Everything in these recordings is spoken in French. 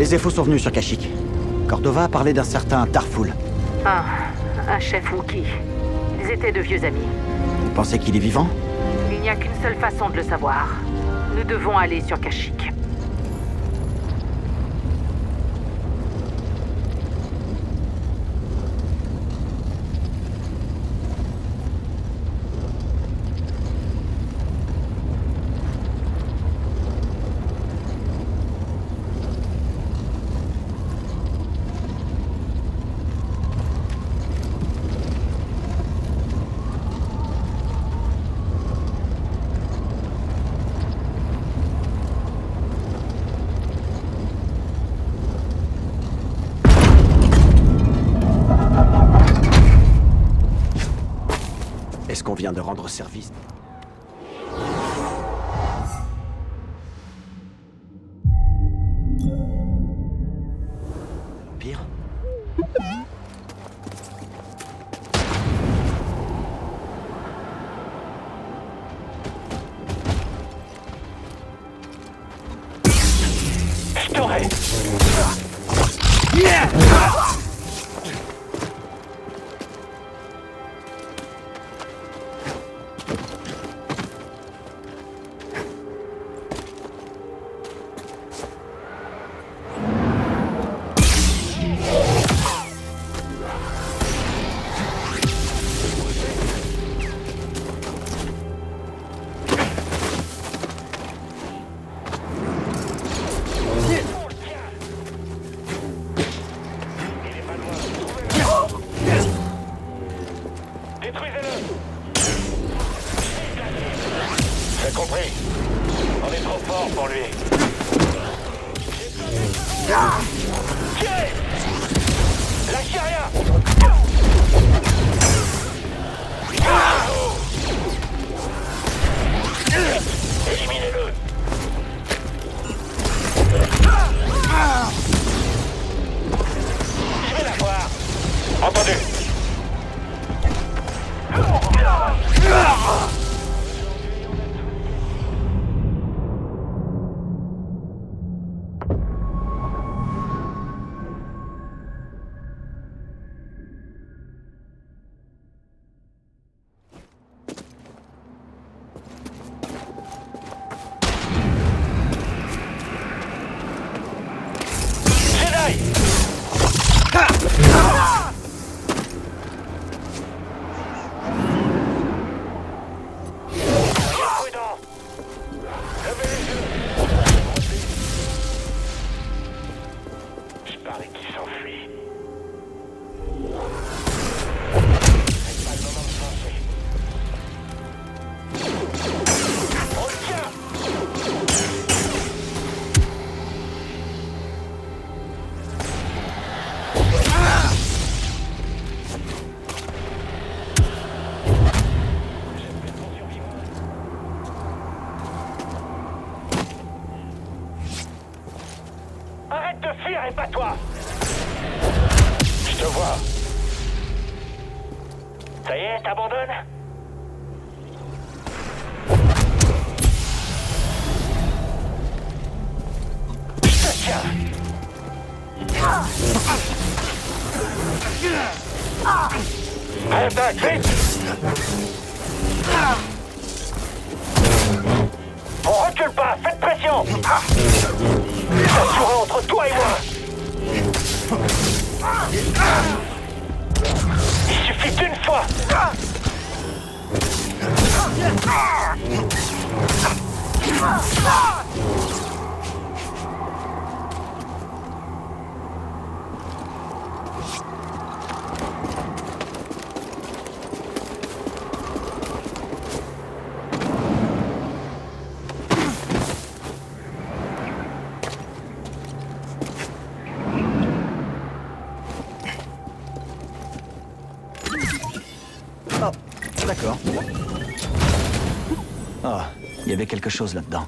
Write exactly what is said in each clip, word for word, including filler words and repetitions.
Les F O sont venus sur Kashyyyk. Cordova a parlé d'un certain Tarful. Ah, un chef Wookie. Ils étaient de vieux amis. Vous pensez qu'il est vivant? Il n'y a qu'une seule façon de le savoir. Nous devons aller sur Kashyyyk. Est-ce qu'on vient de rendre service? Pire? Je t'aurai. J'ai compris. On est trop fort pour lui. Tirez! Lâchez rien! Éliminez-le! Je vais la voir. Entendu. Arrête de fuir et pas toi. Je te vois. Ça y est, t'abandonnes? Je te tiens. Attaque, vite. On recule pas, faites pression. Ça sera entre toi et moi. Il suffit d'une fois. Oh, d'accord. Ah, il y avait quelque chose là-dedans.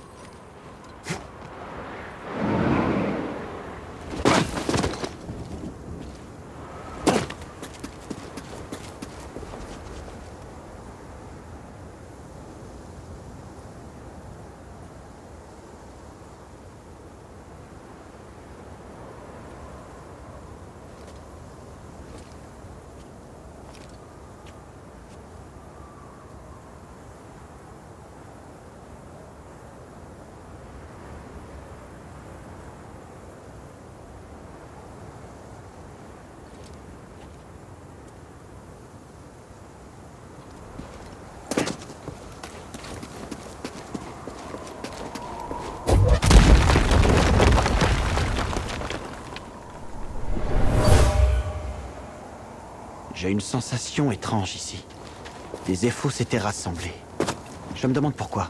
J'ai une sensation étrange ici. Les Zeffos s'étaient rassemblés. Je me demande pourquoi.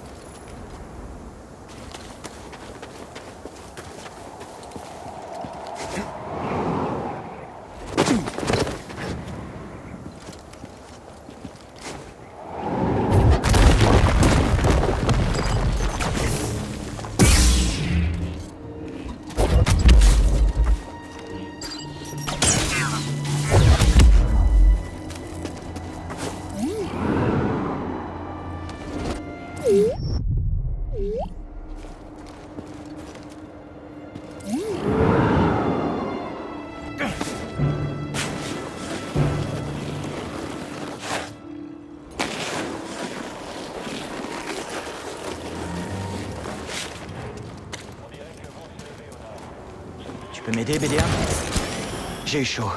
Tu peux m'aider, B D un? J'ai eu chaud.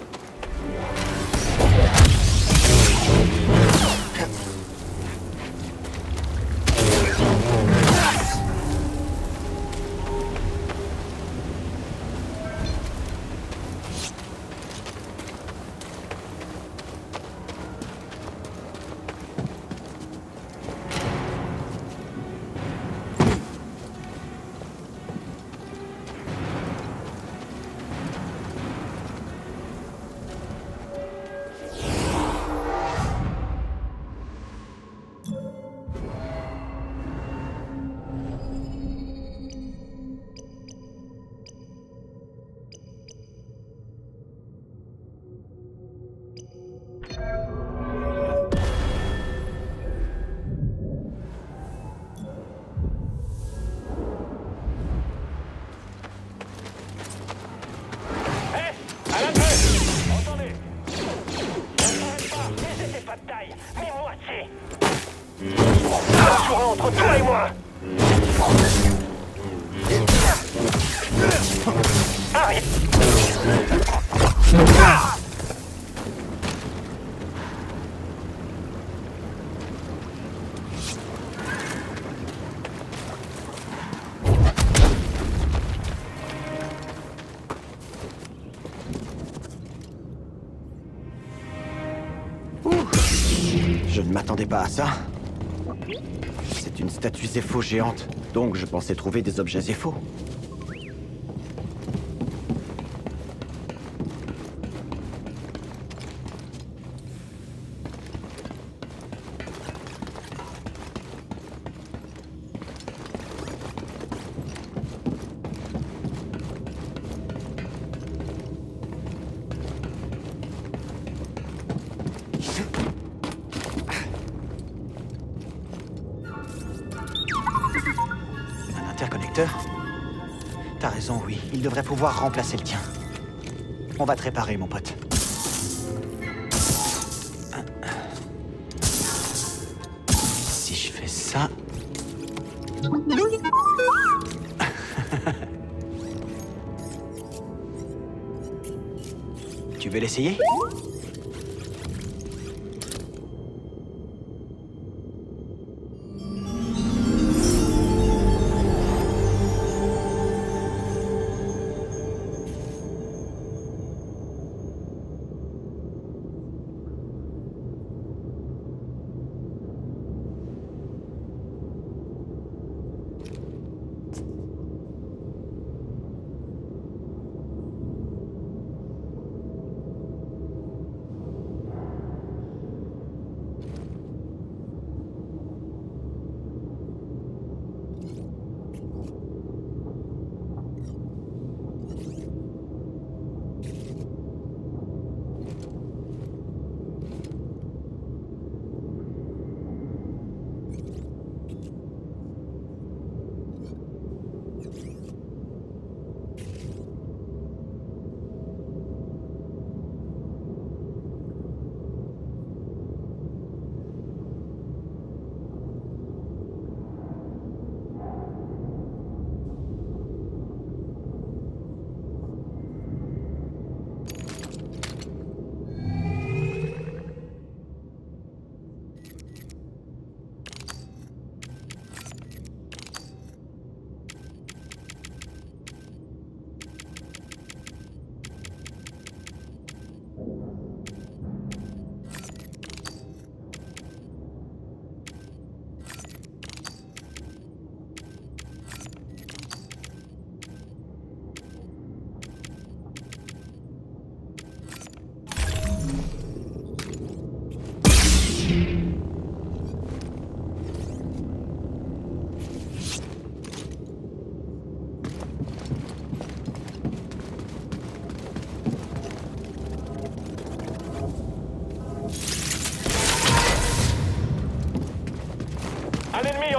Entre toi et moi. Arrête. Je ne m'attendais pas à ça. C'est une statue Zeffo géante, donc je pensais trouver des objets Zeffo. Interconnecteur? T'as raison, oui. Il devrait pouvoir remplacer le tien. On va te réparer, mon pote. Si je fais ça... Tu veux l'essayer?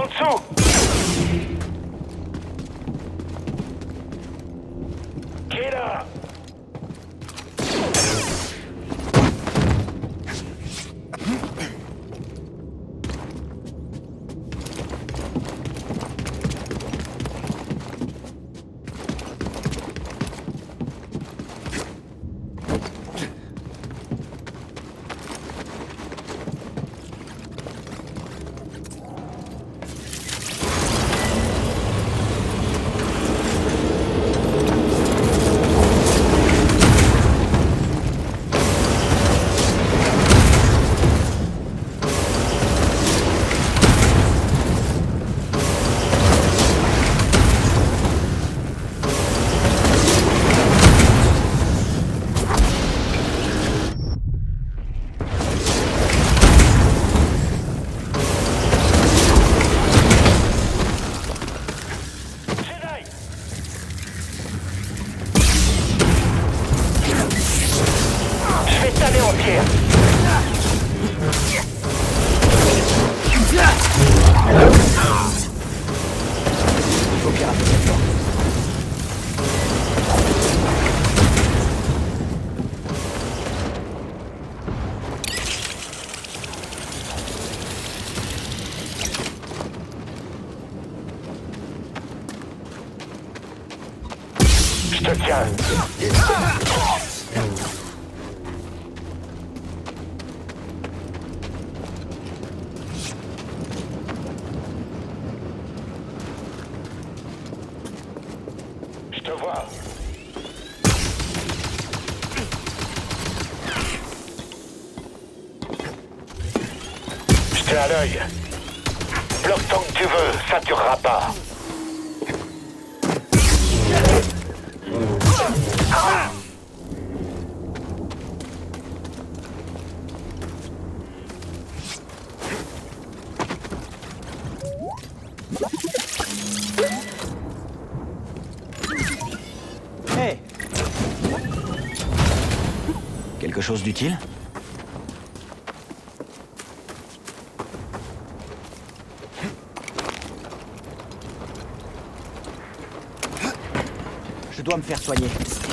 dessous. Qui est là? Je te tiens. Je te vois. Je t'ai à l'œil. Bloque tant que tu veux, ça durera pas. Hey! Quelque chose d'utile? Je dois me faire soigner.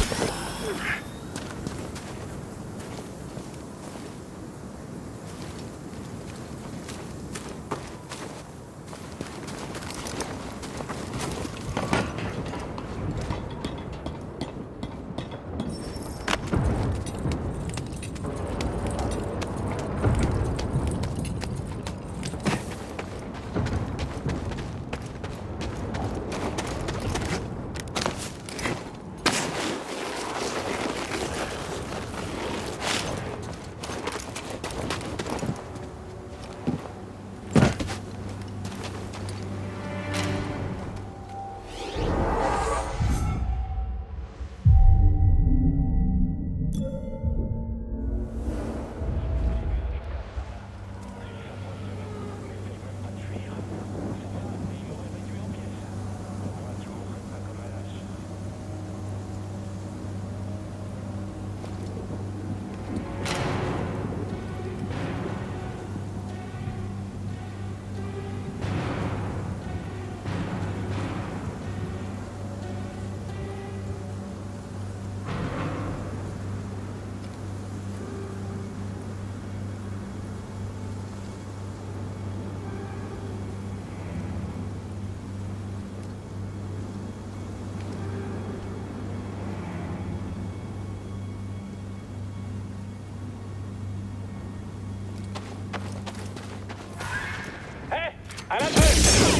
À la traite!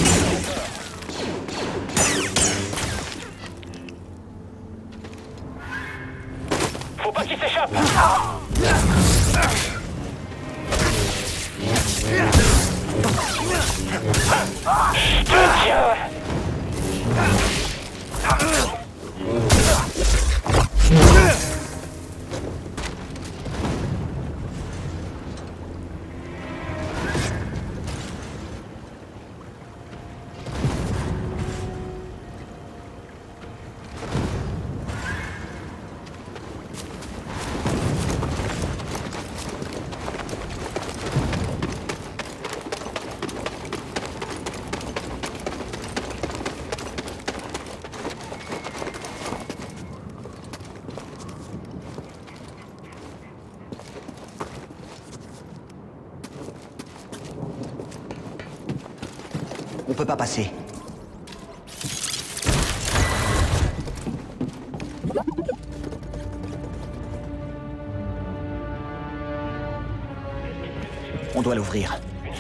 Faut pas qu'il s'échappe! Je te tiens! On peut pas passer. On doit l'ouvrir.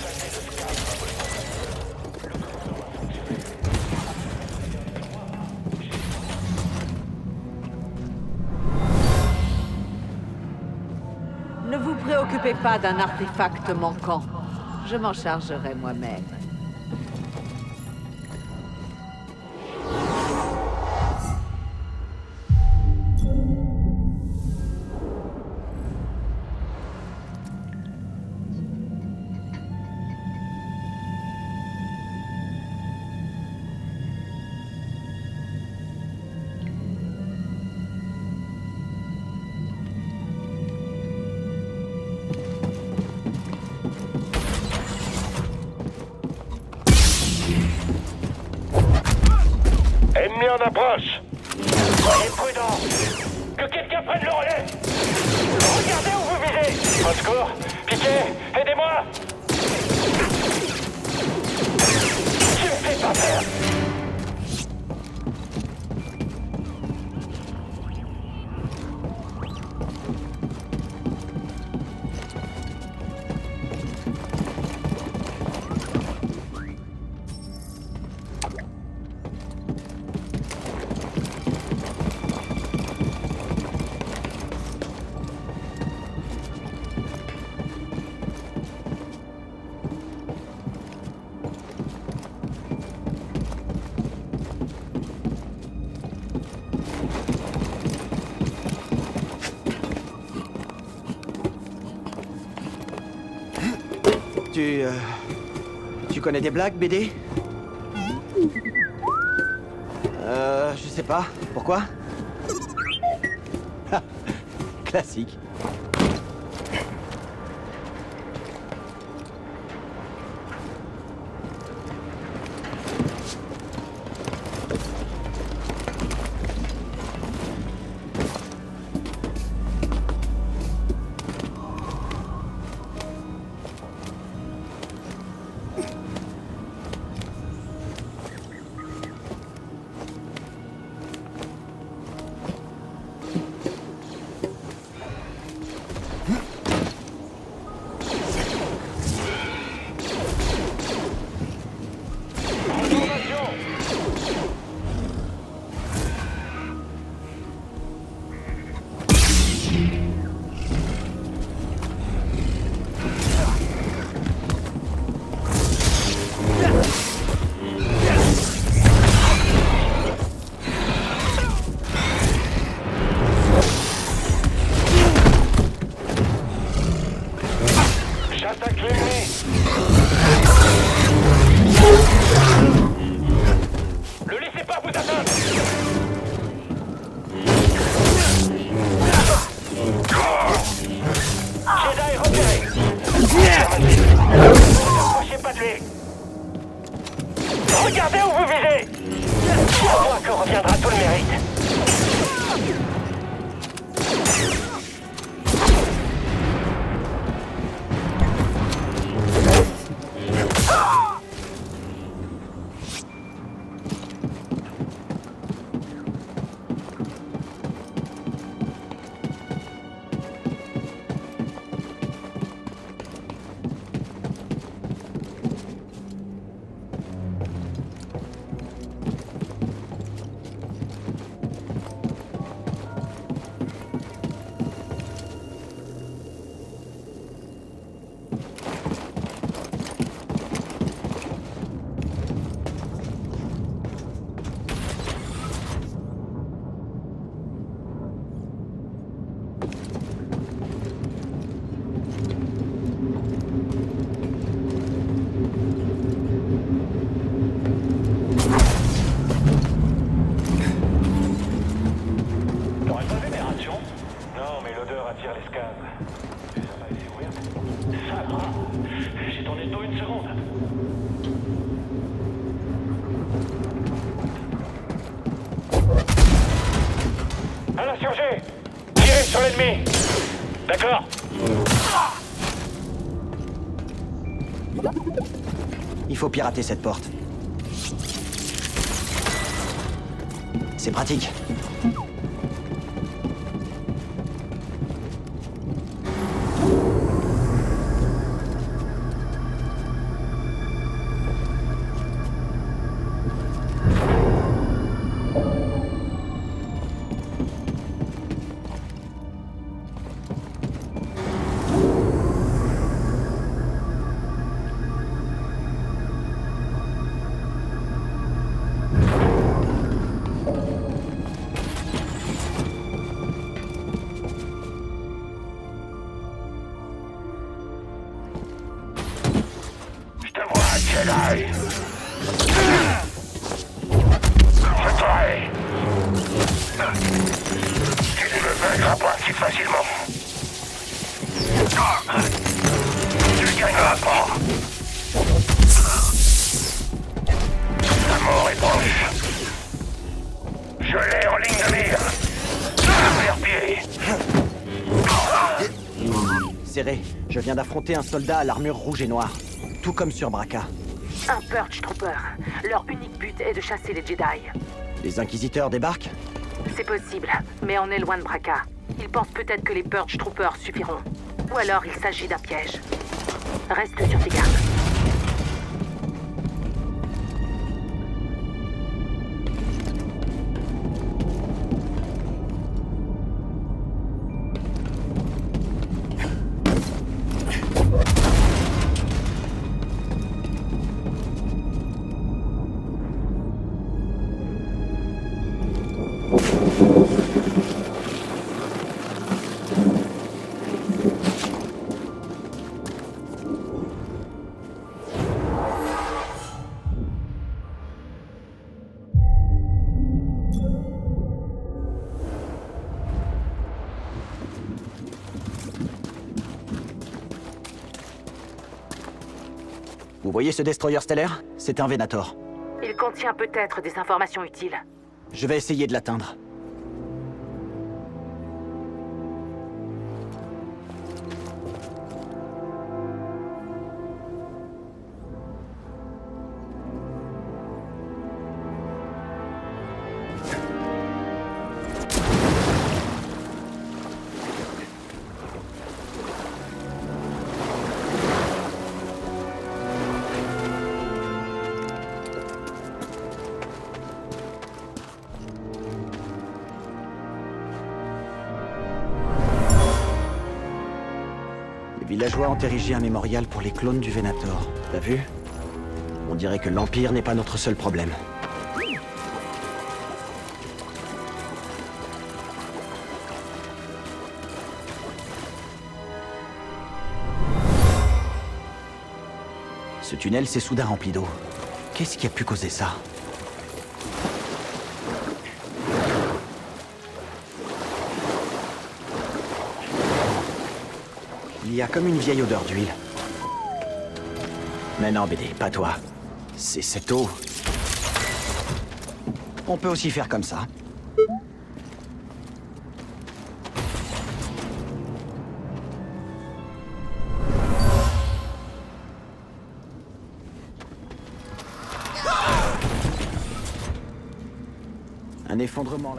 Ne vous préoccupez pas d'un artefact manquant. Je m'en chargerai moi-même. Ennemi en approche. Soyez prudent. Que quelqu'un prenne le relais. Regardez où vous visez. Au secours. Piquet, aidez-moi. Tu me fais pas peur. Tu... Euh, tu connais des blagues, B D? Euh... Je sais pas. Pourquoi? Classique. Regardez où vous visez. C'est à moi que reviendra tout le mérite. À l'insurgé! Tirez sur l'ennemi! D'accord? Il faut pirater cette porte. C'est pratique. Jedi. Je t'aurai. Tu ne me vaincras pas si facilement. Tu ne gagneras pas. La mort est proche. Je l'ai en ligne de mire. Faire pied. Serré, je viens d'affronter un soldat à l'armure rouge et noire. Tout comme sur Bracca. Un Purge Trooper. Leur unique but est de chasser les Jedi. Les Inquisiteurs débarquent? C'est possible, mais on est loin de Bracca. Ils pensent peut-être que les Purge Troopers suffiront. Ou alors il s'agit d'un piège. Reste sur tes gardes. Vous voyez ce destroyer stellaire? C'est un Venator. Il contient peut-être des informations utiles. Je vais essayer de l'atteindre. Les villageois ont érigé un mémorial pour les clones du Venator. T'as vu? On dirait que l'Empire n'est pas notre seul problème. Ce tunnel s'est soudain rempli d'eau. Qu'est-ce qui a pu causer ça? Il y a comme une vieille odeur d'huile. Mais non, B D, pas toi. C'est cette eau. On peut aussi faire comme ça. Un effondrement là.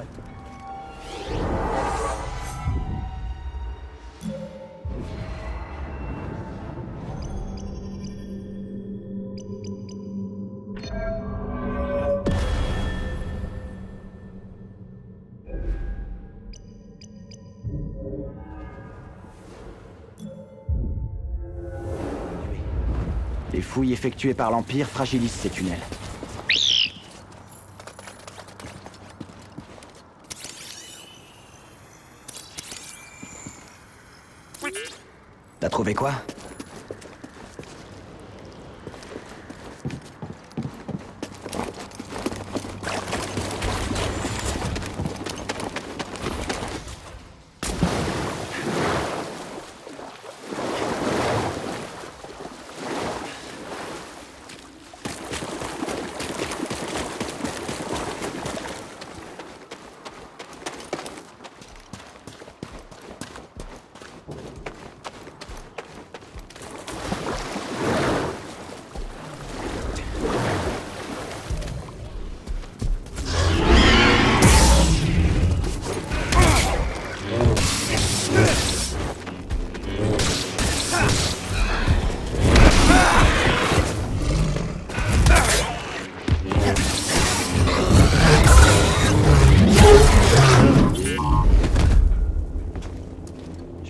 Les fouilles effectuées par l'Empire fragilisent ces tunnels. T'as trouvé quoi?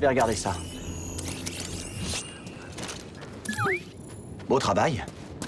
vais regarder ça. Beau travail.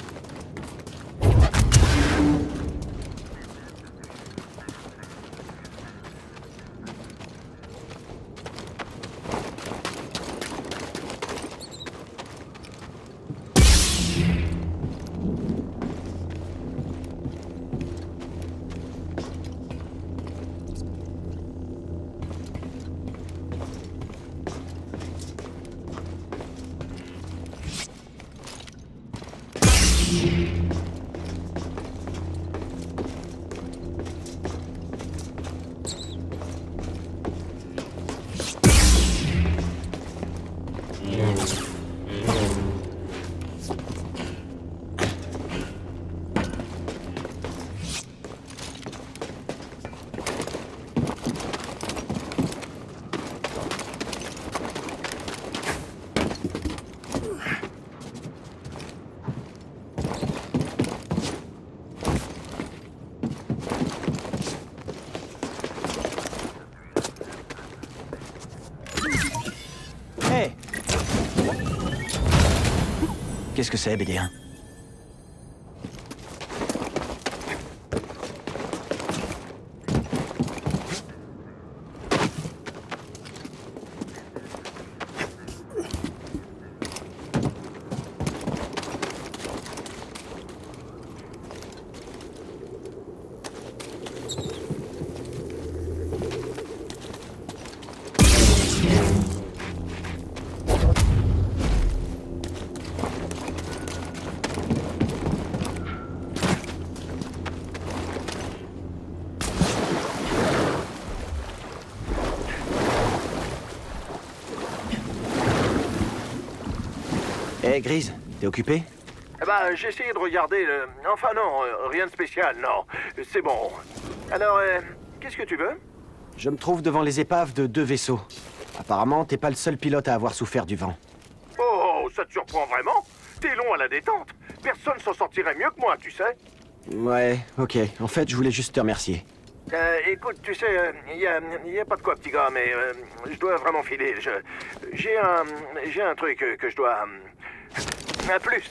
Hey! Qu'est-ce que c'est, B D un? Hey, Grise, t'es occupé? Eh ben, j'ai essayé de regarder le... Enfin non, euh, rien de spécial, non. C'est bon. Alors, euh, qu'est-ce que tu veux? Je me trouve devant les épaves de deux vaisseaux. Apparemment, t'es pas le seul pilote à avoir souffert du vent. Oh, ça te surprend vraiment? T'es long à la détente. Personne s'en sortirait mieux que moi, tu sais. Ouais, ok. En fait, je voulais juste te remercier. Euh, écoute, tu sais, il euh, y, a, y a pas de quoi, petit gars, mais euh, je dois vraiment filer. Je, j'ai un, j'ai un truc que, que je dois... euh, un plus.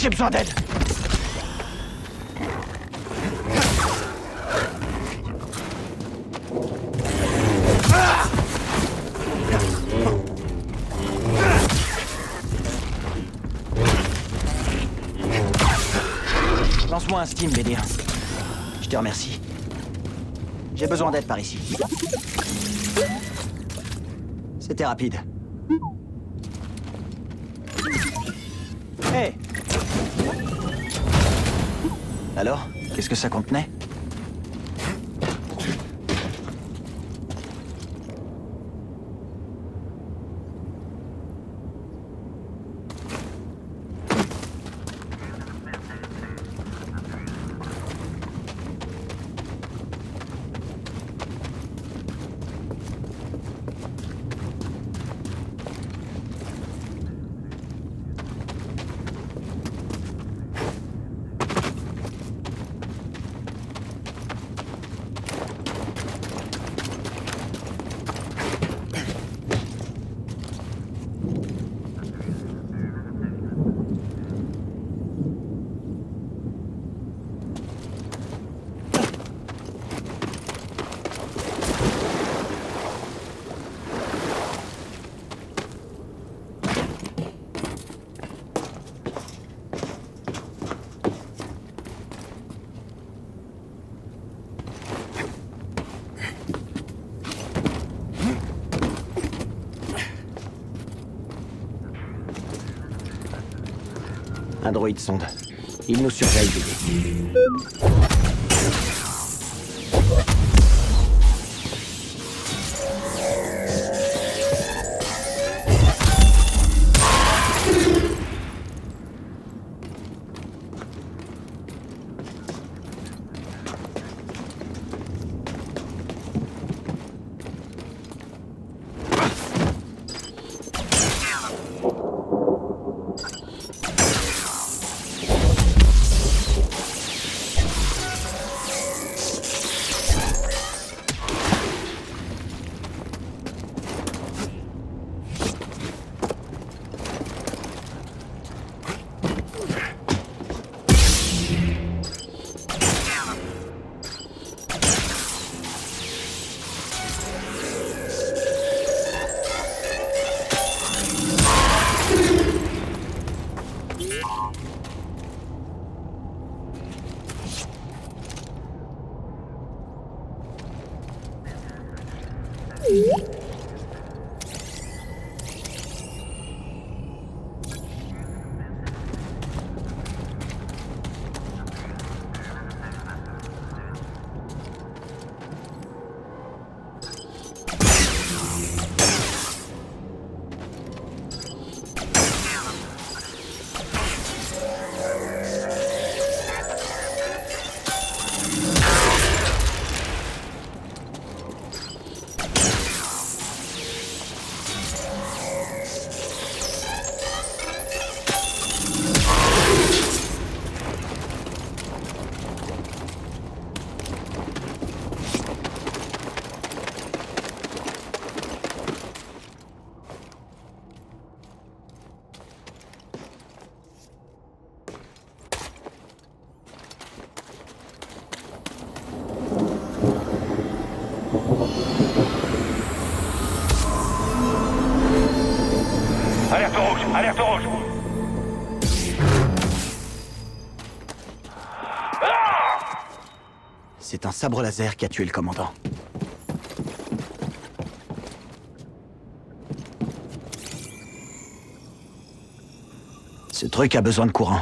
J'ai besoin d'aide. Lance-moi un Steam, B D un. Je te remercie. J'ai besoin d'aide par ici. C'était rapide. Hé hey. Alors, qu'est-ce que ça contenait? Un droïde sonde. Il nous surveille, B D. Alerte rouge, alerte rouge. C'est un sabre laser qui a tué le commandant. Ce truc a besoin de courant.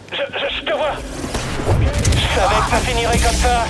Je, je, je te vois. Je savais que ça finirait comme ça.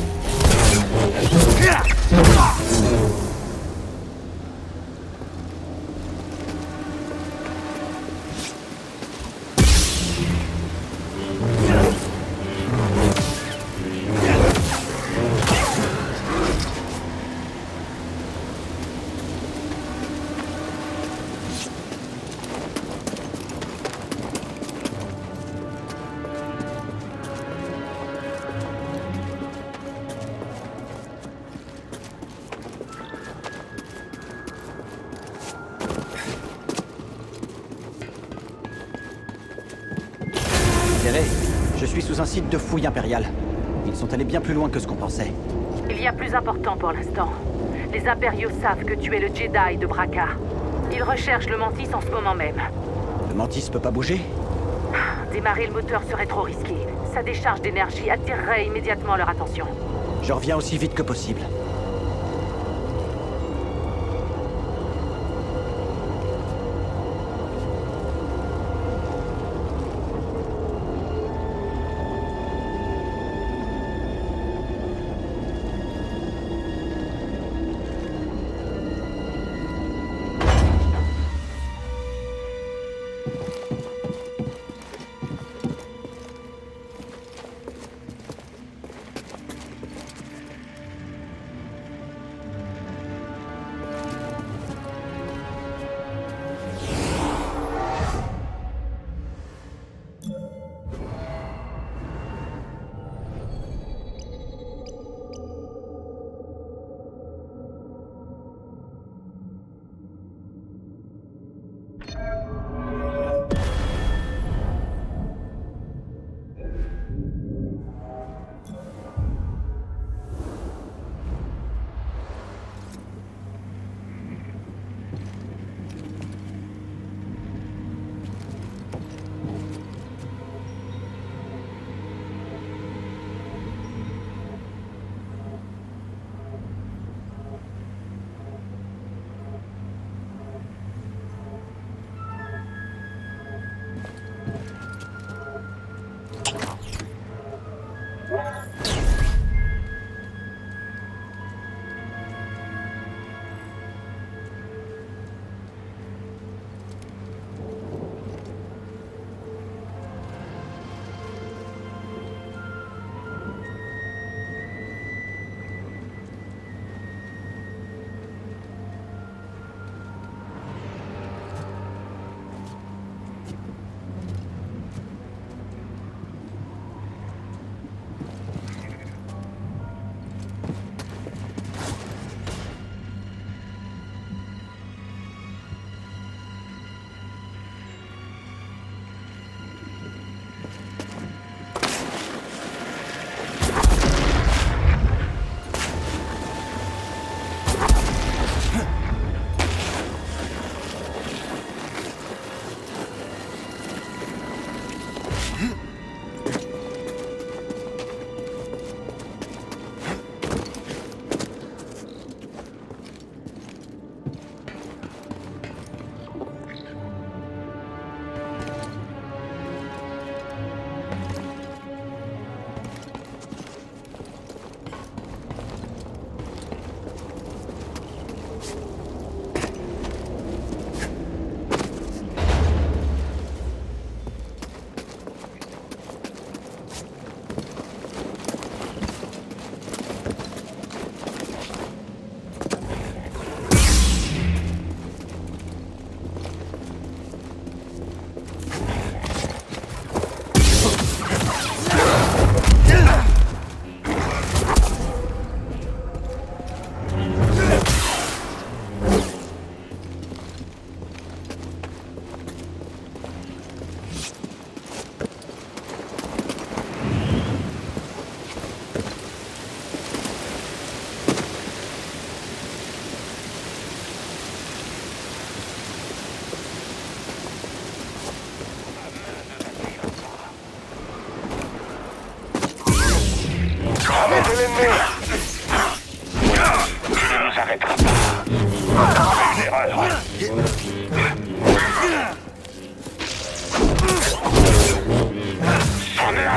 Je suis sous un site de fouille impériale. Ils sont allés bien plus loin que ce qu'on pensait. Il y a plus important pour l'instant. Les impériaux savent que tu es le Jedi de Bracca. Ils recherchent le Mantis en ce moment même. Le Mantis peut pas bouger? Démarrer le moteur serait trop risqué. Sa décharge d'énergie attirerait immédiatement leur attention. Je reviens aussi vite que possible.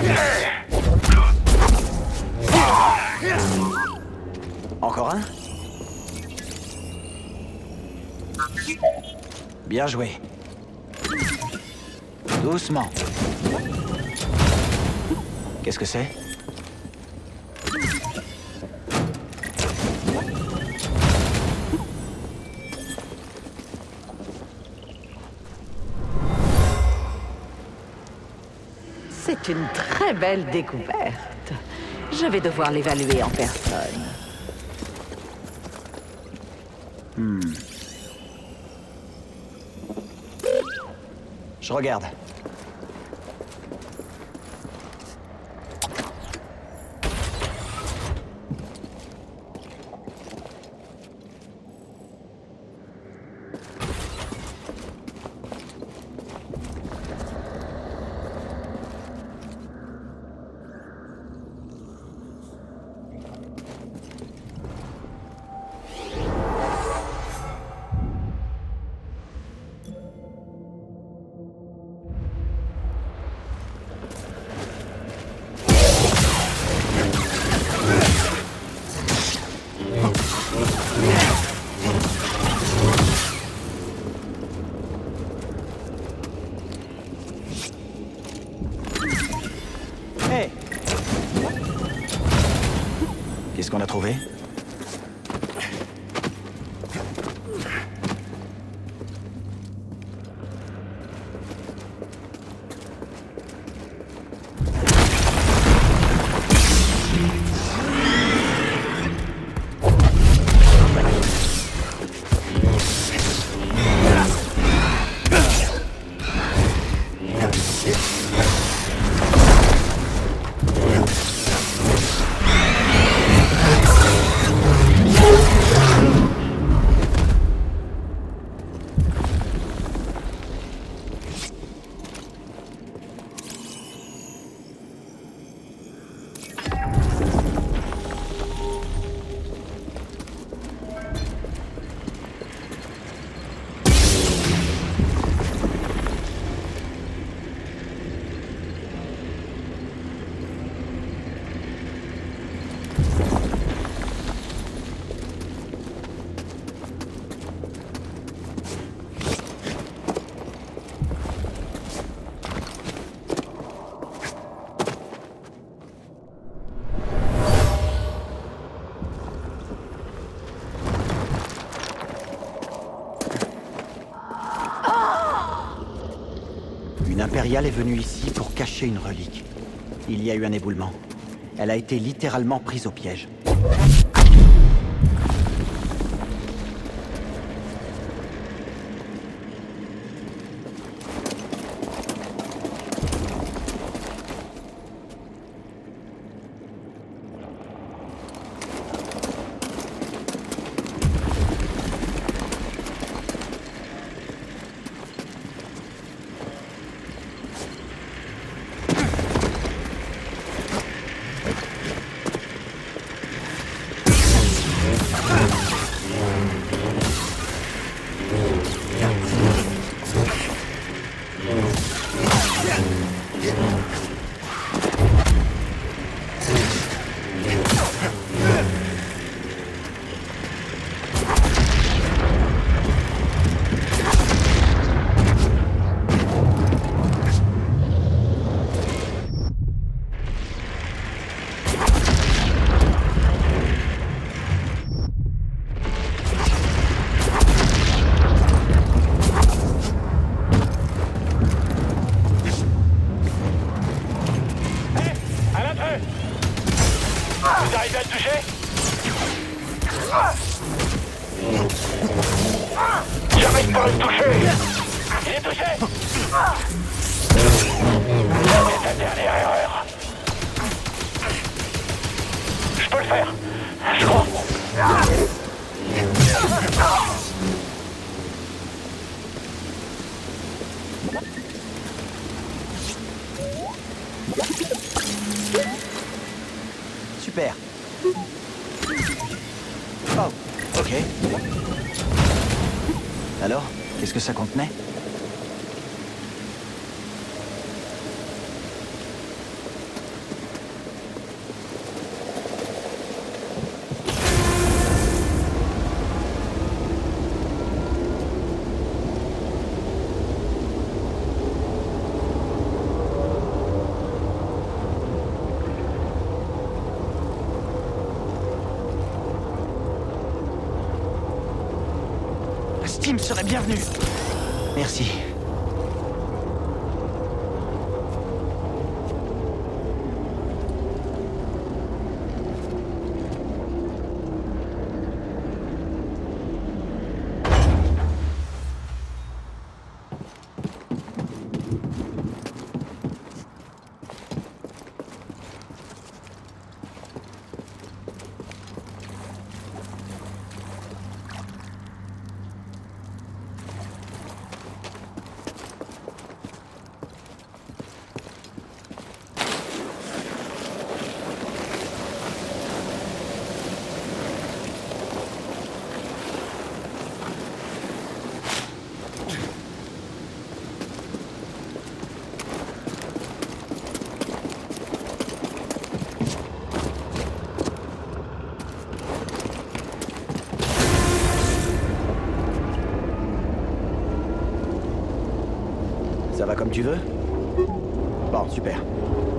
Encore un? Bien joué. Doucement. Qu'est-ce que c'est? C'est une très belle découverte. Je vais devoir l'évaluer en personne. Hmm. Je regarde. Qu'est-ce qu'on a trouvé? Une impériale est venue ici pour cacher une relique. Il y a eu un éboulement. Elle a été littéralement prise au piège. Vous arrivez à le toucher? J'arrive pas à le toucher! Il est touché! C'est ta dernière erreur. Je peux le faire. Je crois. Super. Oh, ok. Alors, qu'est-ce que ça contenait? Kim serait bienvenue. Merci. Ça va comme tu veux? Bon, super.